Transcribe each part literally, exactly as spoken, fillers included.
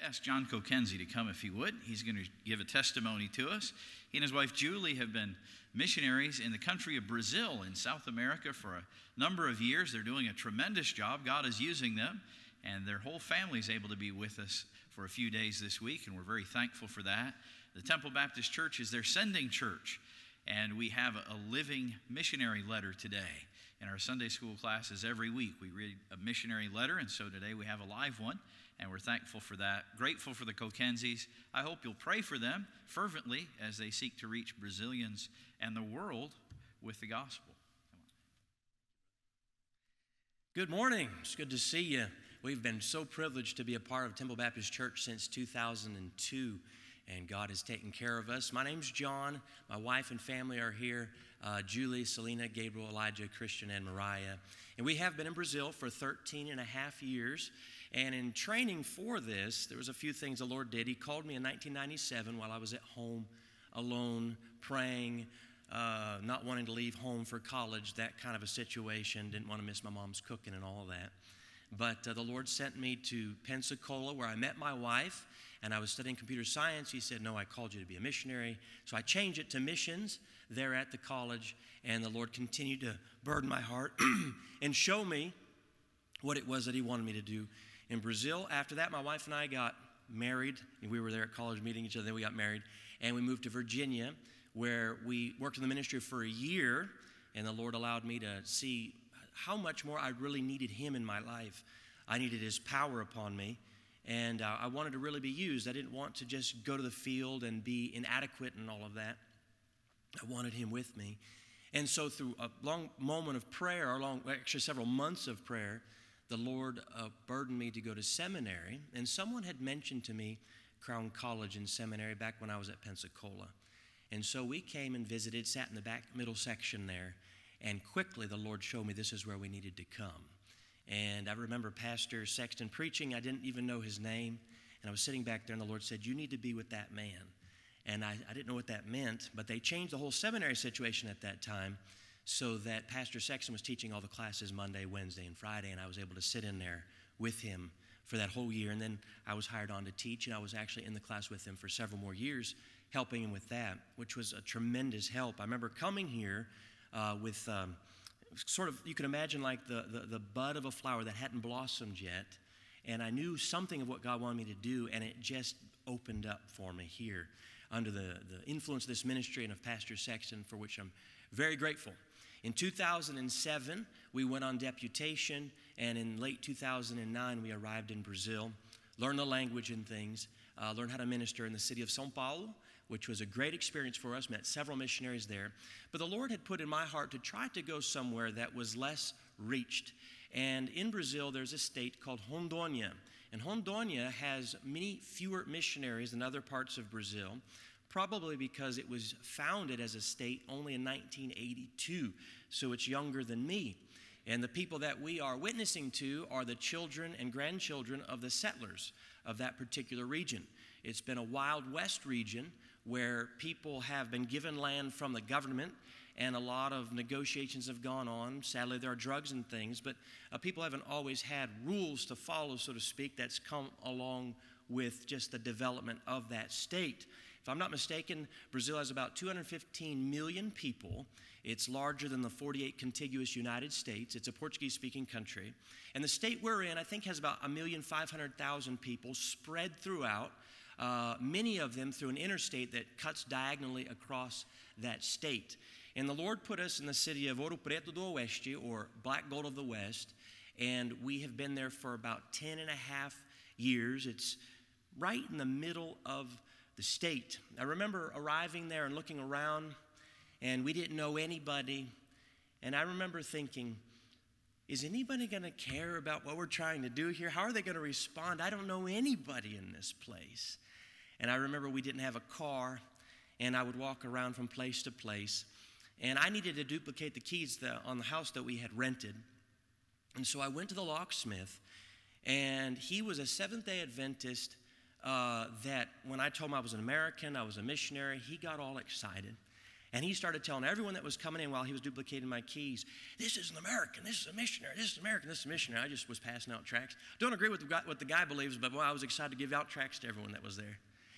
ask John Kokenzie to come if he would. He's going to give a testimony to us. He and his wife Julie have been missionaries in the country of Brazil in South America for a number of years. They're doing a tremendous job. God is using them, and their whole family is able to be with us for a few days this week, and we're very thankful for that. The Temple Baptist Church is their sending church, and we have a living missionary letter today. In our Sunday school classes every week, we read a missionary letter, and so today we have a live one, and we're thankful for that. Grateful for the Kokenzies. I hope you'll pray for them fervently as they seek to reach Brazilians and the world with the gospel. Good morning. It's good to see you. We've been so privileged to be a part of Temple Baptist Church since two thousand two, and God has taken care of us. My name's John. My wife and family are here. Uh, Julie, Selena, Gabriel, Elijah, Christian, and Mariah. And we have been in Brazil for thirteen and a half years. And in training for this, there was a few things the Lord did. He called me in nineteen ninety-seven while I was at home, alone, praying, uh, not wanting to leave home for college, that kind of a situation. Didn't want to miss my mom's cooking and all of that. But uh, the Lord sent me to Pensacola, where I met my wife, and I was studying computer science. He said, no, I called you to be a missionary. So I changed it to missions there at the college, and the Lord continued to burden my heart and show me what it was that he wanted me to do in Brazil. After that, my wife and I got married. We were there at college meeting each other, then we got married, and we moved to Virginia, where we worked in the ministry for a year, and the Lord allowed me to see how much more I really needed him in my life. I needed his power upon me, and uh, I wanted to really be used. I didn't want to just go to the field and be inadequate and all of that. I wanted him with me. And so through a long moment of prayer, or long, actually several months of prayer, the Lord uh, burdened me to go to seminary. And someone had mentioned to me Crown College and Seminary back when I was at Pensacola. And so we came and visited, sat in the back middle section there, and quickly the Lord showed me this is where we needed to come. And I remember Pastor Sexton preaching. I didn't even know his name. And I was sitting back there, and the Lord said, you need to be with that man. And I, I didn't know what that meant, but they changed the whole seminary situation at that time so that Pastor Sexton was teaching all the classes Monday, Wednesday, and Friday, and I was able to sit in there with him for that whole year. And then I was hired on to teach, and I was actually in the class with him for several more years, helping him with that, which was a tremendous help. I remember coming here uh, with um, sort of, you can imagine like the, the, the bud of a flower that hadn't blossomed yet, and I knew something of what God wanted me to do, and it just opened up for me here under the, the influence of this ministry and of Pastor Sexton, for which I'm very grateful. In two thousand seven, we went on deputation, and in late two thousand nine, we arrived in Brazil, learned the language and things, uh, learned how to minister in the city of São Paulo, which was a great experience for us, met several missionaries there. But the Lord had put in my heart to try to go somewhere that was less reached. And in Brazil, there's a state called Rondônia. And Rondônia has many fewer missionaries than other parts of Brazil, probably because it was founded as a state only in nineteen eighty-two, so it's younger than me. And the people that we are witnessing to are the children and grandchildren of the settlers of that particular region. It's been a Wild West region where people have been given land from the government, and a lot of negotiations have gone on. Sadly, there are drugs and things, but uh, people haven't always had rules to follow, so to speak, that's come along with just the development of that state. If I'm not mistaken, Brazil has about two hundred fifteen million people. It's larger than the forty-eight contiguous United States. It's a Portuguese-speaking country. And the state we're in, I think, has about one million five hundred thousand people spread throughout, uh, many of them through an interstate that cuts diagonally across that state. And the Lord put us in the city of Ouro Preto do Oeste, or Black Gold of the West, and we have been there for about ten and a half years. It's right in the middle of the state. I remember arriving there and looking around, and we didn't know anybody. And I remember thinking, is anybody going to care about what we're trying to do here? How are they going to respond? I don't know anybody in this place. And I remember we didn't have a car, and I would walk around from place to place. And I needed to duplicate the keys that, on the house that we had rented. And so I went to the locksmith, and he was a Seventh-day Adventist uh, that when I told him I was an American, I was a missionary, he got all excited. And he started telling everyone that was coming in while he was duplicating my keys, this is an American, this is a missionary, this is an American, this is a missionary. I just was passing out tracts. Don't agree with the guy, what the guy believes, but well, I was excited to give out tracts to everyone that was there.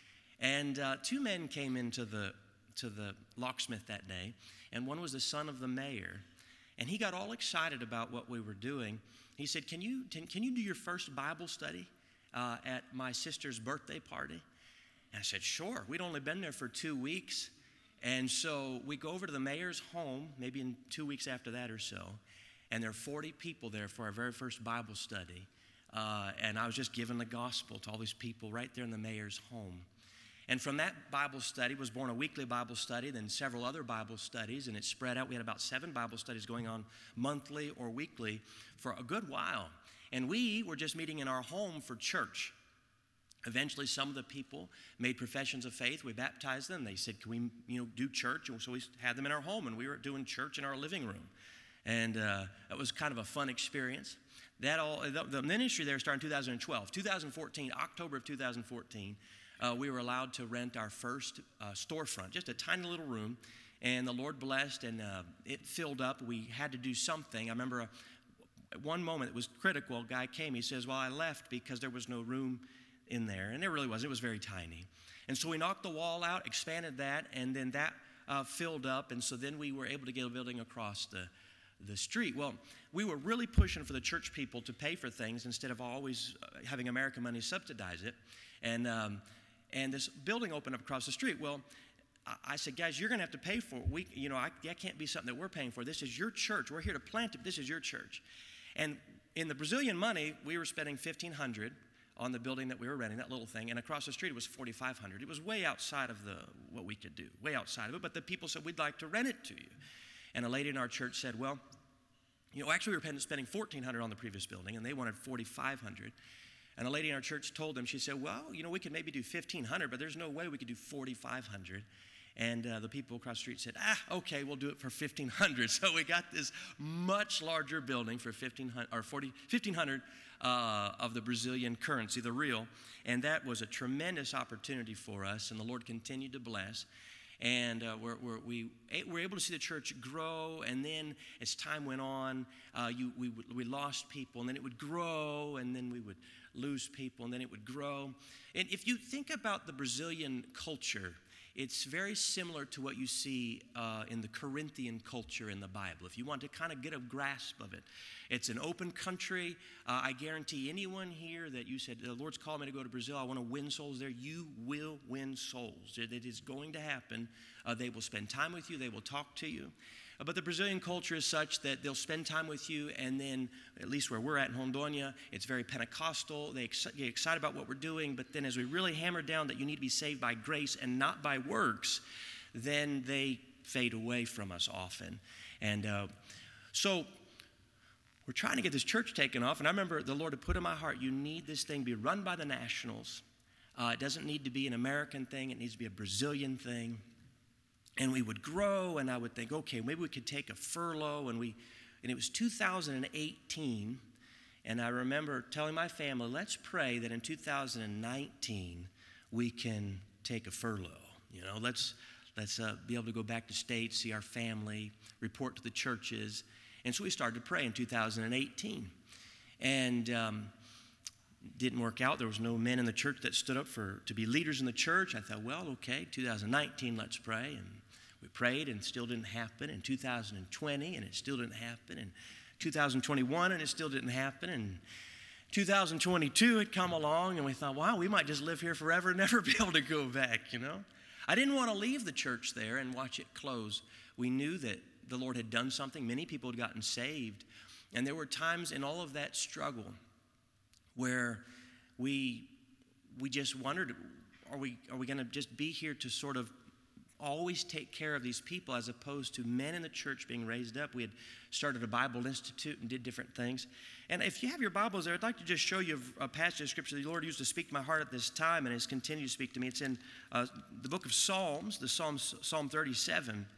And uh, two men came into the, to the locksmith that day, and one was the son of the mayor. And he got all excited about what we were doing. He said, can you, can, can you do your first Bible study uh, at my sister's birthday party? And I said, sure. We'd only been there for two weeks. And so we go over to the mayor's home, maybe in two weeks after that or so, and there are forty people there for our very first Bible study. Uh, and I was just giving the gospel to all these people right there in the mayor's home. And from that Bible study was born a weekly Bible study, then several other Bible studies, and it spread out. We had about seven Bible studies going on monthly or weekly for a good while. And we were just meeting in our home for church. Eventually, some of the people made professions of faith. We baptized them. They said, can we, you know, do church? And so we had them in our home, and we were doing church in our living room. And uh, it was kind of a fun experience. That all, the, the ministry there started in two thousand twelve. two thousand fourteen, October of two thousand fourteen, uh, we were allowed to rent our first uh, storefront, just a tiny little room. And the Lord blessed, and uh, it filled up. We had to do something. I remember a, at one moment it was critical. A guy came. He says, well, I left because there was no room in there, and there really was. It was very tiny. And so we knocked the wall out, expanded that, and then that uh, filled up, and so then we were able to get a building across the, the street. Well, we were really pushing for the church people to pay for things instead of always uh, having American money subsidize it, and, um, and this building opened up across the street. Well, I, I said, guys, you're going to have to pay for it. We, you know, I, that can't be something that we're paying for. This is your church. We're here to plant it. This is your church. And in the Brazilian money, we were spending fifteen hundred dollars on the building that we were renting, that little thing, and across the street it was forty-five hundred dollars. It was way outside of the what we could do, way outside of it, but the people said, we'd like to rent it to you. And a lady in our church said, well, you know, actually we were spending fourteen hundred dollars on the previous building, and they wanted forty-five hundred dollars. And a lady in our church told them, she said, well, you know, we could maybe do fifteen hundred dollars, but there's no way we could do forty-five hundred dollars. And uh, the people across the street said, ah, okay, we'll do it for fifteen hundred dollars. So we got this much larger building for fifteen hundred dollars, or forty, fifteen hundred dollars uh, of the Brazilian currency, the real. And that was a tremendous opportunity for us, and the Lord continued to bless. And uh, we're, we're, we were able to see the church grow, and then as time went on, uh, you, we, we lost people, and then it would grow, and then we would lose people, and then it would grow. And if you think about the Brazilian culture, it's very similar to what you see uh, in the Corinthian culture in the Bible. If you want to kind of get a grasp of it, it's an open country. Uh, I guarantee anyone here that you said, the Lord's called me to go to Brazil, I want to win souls there, you will win souls. It is going to happen. Uh, they will spend time with you. They will talk to you. Uh, but the Brazilian culture is such that they'll spend time with you, and then, at least where we're at in Rondônia, it's very Pentecostal. They ex- get excited about what we're doing, but then as we really hammer down that you need to be saved by grace and not by works, then they fade away from us often. And uh, so we're trying to get this church taken off, and I remember the Lord had put in my heart, you need this thing to be run by the nationals. Uh, it doesn't need to be an American thing. It needs to be a Brazilian thing. And we would grow, and I would think, okay, maybe we could take a furlough. And we, and it was two thousand eighteen, and I remember telling my family, let's pray that in two thousand nineteen we can take a furlough. You know, let's let's uh, be able to go back to States, see our family, report to the churches. And so we started to pray in two thousand eighteen, and um, didn't work out. There was no men in the church that stood up for to be leaders in the church. I thought, well, okay, two thousand nineteen, let's pray. And we prayed, and it still didn't happen. In two thousand twenty, and it still didn't happen. In two thousand twenty-one, and it still didn't happen. And two thousand twenty-two had come along, and we thought, wow, we might just live here forever and never be able to go back, you know. I didn't want to leave the church there and watch it close. We knew that the Lord had done something. Many people had gotten saved. And there were times in all of that struggle where we we just wondered, are we are we going to just be here to sort of always take care of these people as opposed to men in the church being raised up? We had started a Bible Institute and did different things. And if you have your Bibles there, I'd like to just show you a passage of Scripture the Lord used to speak to my heart at this time and has continued to speak to me. It's in uh, the book of Psalms, the Psalms, Psalm thirty-seven.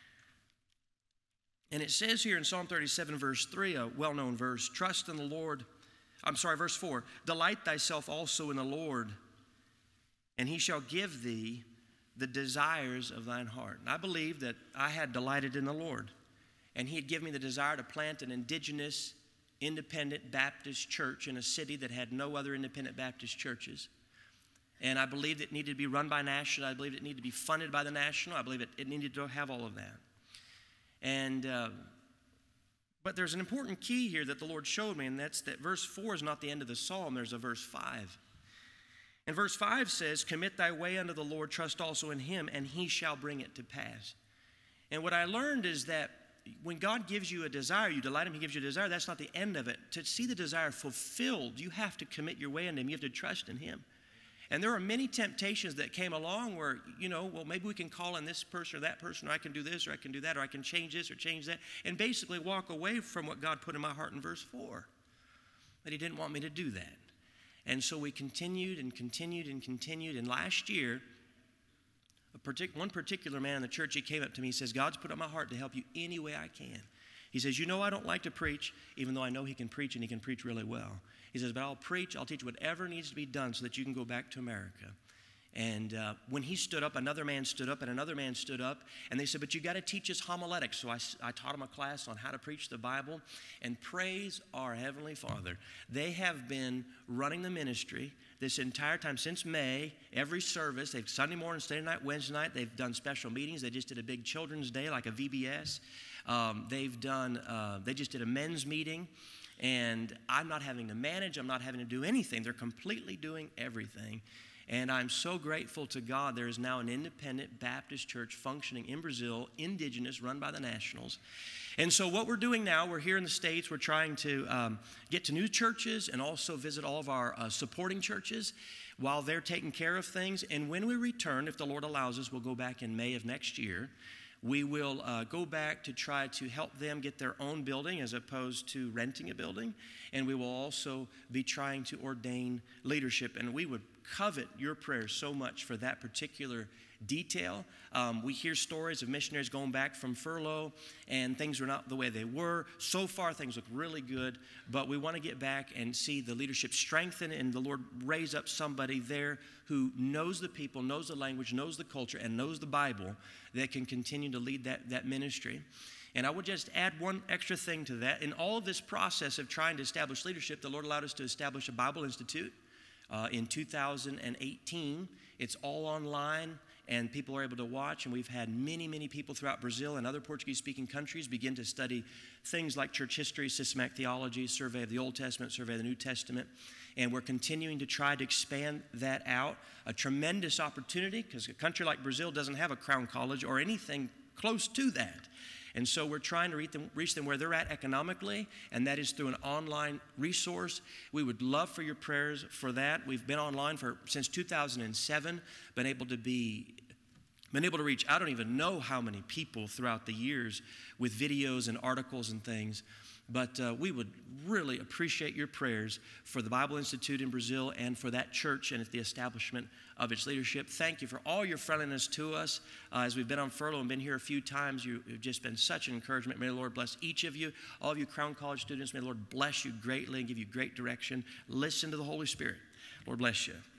And it says here in Psalm thirty-seven, verse three, a well-known verse, trust in the Lord. I'm sorry, verse four, delight thyself also in the Lord, and he shall give thee the desires of thine heart. And I believe that I had delighted in the Lord, and he had given me the desire to plant an indigenous, independent Baptist church in a city that had no other independent Baptist churches. And I believed it needed to be run by National. I believed it needed to be funded by the National. I believe it, it needed to have all of that. And, uh, but there's an important key here that the Lord showed me, and that's that verse four is not the end of the psalm. There's a verse five. And verse five says, commit thy way unto the Lord, trust also in him, and he shall bring it to pass. And what I learned is that when God gives you a desire, you delight him, he gives you a desire, that's not the end of it. To see the desire fulfilled, you have to commit your way unto him. You have to trust in him. And there are many temptations that came along where, you know, well, maybe we can call in this person or that person, or I can do this, or I can do that, or I can change this or change that, and basically walk away from what God put in my heart in verse four. But he didn't want me to do that. And so we continued and continued and continued. And last year, a partic- one particular man in the church, he came up to me, he says, God's put on my heart to help you any way I can. He says, you know, I don't like to preach, even though I know he can preach, and he can preach really well. He says, but I'll preach, I'll teach whatever needs to be done so that you can go back to America. And uh, when he stood up, another man stood up, and another man stood up, and they said, but you got to teach us homiletics. So I, I taught him a class on how to preach the Bible, and praise our Heavenly Father. They have been running the ministry this entire time, since May, every service. They've Sunday morning, Saturday night, Wednesday night. They've done special meetings. They just did a big children's day, like a V B S. Um, they've done, uh, they just did a men's meeting. And I'm not having to manage. I'm not having to do anything. They're completely doing everything. And I'm so grateful to God. There is now an independent Baptist church functioning in Brazil, indigenous, run by the Nationals. And so what we're doing now, we're here in the States. We're trying to um, get to new churches and also visit all of our uh, supporting churches while they're taking care of things. And when we return, if the Lord allows us, we'll go back in May of next year. We will uh, go back to try to help them get their own building as opposed to renting a building. And we will also be trying to ordain leadership. And we would covet your prayers so much for that particular detail. Um, we hear stories of missionaries going back from furlough and things were not the way they were. So far, things look really good, but we want to get back and see the leadership strengthen and the Lord raise up somebody there who knows the people, knows the language, knows the culture, and knows the Bible that can continue to lead that, that ministry. And I would just add one extra thing to that. In all of this process of trying to establish leadership, the Lord allowed us to establish a Bible Institute uh, in two thousand eighteen. It's all online, and people are able to watch. And we've had many, many people throughout Brazil and other Portuguese-speaking countries begin to study things like church history, systematic theology, survey of the Old Testament, survey of the New Testament. And we're continuing to try to expand that out. A tremendous opportunity, because a country like Brazil doesn't have a Crown College or anything close to that. And so we're trying to reach them, reach them where they're at economically, and that is through an online resource. We would love for your prayers for that. We've been online for since two thousand seven, been able to be been able to reach I don't even know how many people throughout the years with videos and articles and things. But uh, we would really appreciate your prayers for the Bible Institute in Brazil and for that church and the establishment of its leadership. Thank you for all your friendliness to us. Uh, as we've been on furlough and been here a few times, you have just been such an encouragement. May the Lord bless each of you, all of you Crown College students. May the Lord bless you greatly and give you great direction. Listen to the Holy Spirit. Lord bless you.